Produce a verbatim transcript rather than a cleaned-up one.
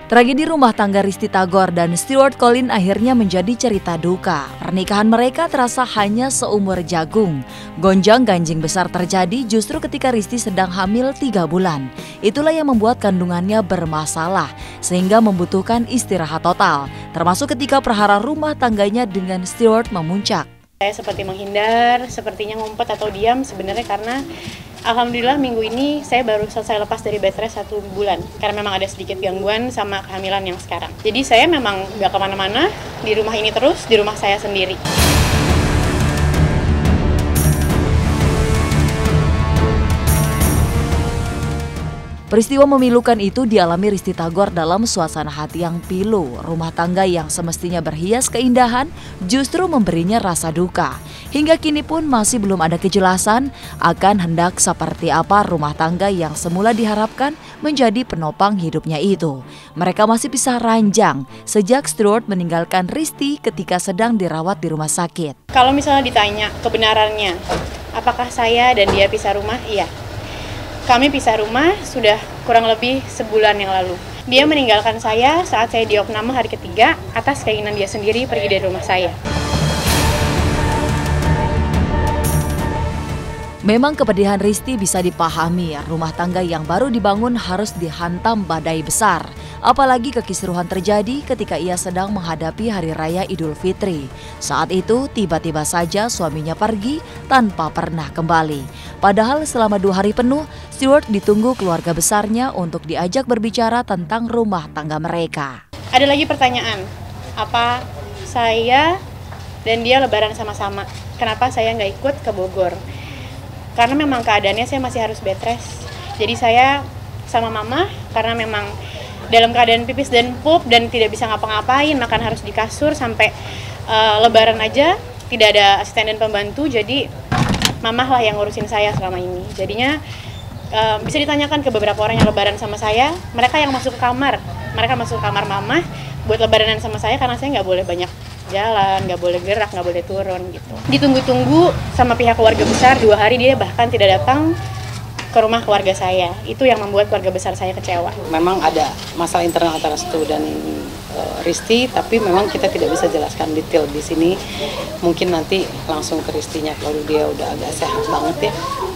Tragedi rumah tangga Risty Tagor dan Stuart Collin akhirnya menjadi cerita duka. Pernikahan mereka terasa hanya seumur jagung. Gonjang-ganjing besar terjadi justru ketika Risty sedang hamil tiga bulan. Itulah yang membuat kandungannya bermasalah, sehingga membutuhkan istirahat total. Termasuk ketika perhara rumah tangganya dengan Stuart memuncak. Saya seperti menghindar, sepertinya ngumpet atau diam sebenarnya karena alhamdulillah minggu ini saya baru selesai lepas dari bed rest satu bulan. Karena memang ada sedikit gangguan sama kehamilan yang sekarang. Jadi saya memang gak kemana-mana, di rumah ini terus, di rumah saya sendiri. Peristiwa memilukan itu dialami Risty Tagor dalam suasana hati yang pilu. Rumah tangga yang semestinya berhias keindahan justru memberinya rasa duka. Hingga kini pun masih belum ada kejelasan akan hendak seperti apa rumah tangga yang semula diharapkan menjadi penopang hidupnya itu. Mereka masih pisah ranjang sejak Stuart meninggalkan Risty ketika sedang dirawat di rumah sakit. Kalau misalnya ditanya kebenarannya, apakah saya dan dia pisah rumah? Iya. Kami pisah rumah sudah kurang lebih sebulan yang lalu. Dia meninggalkan saya saat saya diopname hari ketiga atas keinginan dia sendiri pergi dari rumah saya. Memang kepedihan Risty bisa dipahami. Rumah tangga yang baru dibangun harus dihantam badai besar. Apalagi kekisruhan terjadi ketika ia sedang menghadapi Hari Raya Idul Fitri. Saat itu tiba-tiba saja suaminya pergi tanpa pernah kembali. Padahal selama dua hari penuh, Stuart ditunggu keluarga besarnya untuk diajak berbicara tentang rumah tangga mereka. Ada lagi pertanyaan, apa saya dan dia lebaran sama-sama? Kenapa saya nggak ikut ke Bogor? Karena memang keadaannya saya masih harus bed rest. Jadi saya sama mama karena memang dalam keadaan pipis dan pup dan tidak bisa ngapa-ngapain, makan harus di kasur sampai uh, lebaran aja tidak ada asisten dan pembantu. Jadi mamah lah yang ngurusin saya selama ini. Jadinya uh, bisa ditanyakan ke beberapa orang yang lebaran sama saya, mereka yang masuk ke kamar, mereka masuk ke kamar mamah buat lebaranan sama saya karena saya nggak boleh banyak jalan, nggak boleh gerak, nggak boleh turun gitu. Ditunggu-tunggu sama pihak keluarga besar dua hari, dia bahkan tidak datang ke rumah keluarga saya. Itu yang membuat keluarga besar saya kecewa. Memang ada masalah internal antara Stu dan uh, Risty, tapi memang kita tidak bisa jelaskan detail di sini. Mungkin nanti langsung ke Risty-nya kalau dia udah agak sehat banget ya.